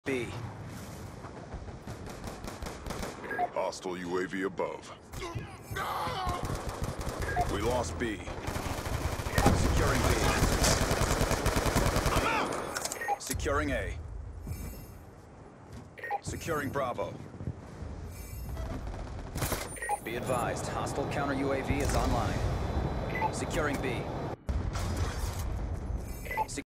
B. Hostile UAV above. We lost B. Securing B. I'm out! Securing A. Securing Bravo. Be advised, hostile counter UAV is online. Securing B.